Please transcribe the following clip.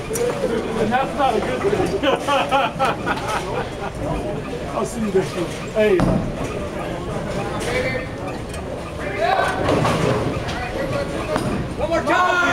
And that's not a good thing. I'll see you next week. Hey. One more time!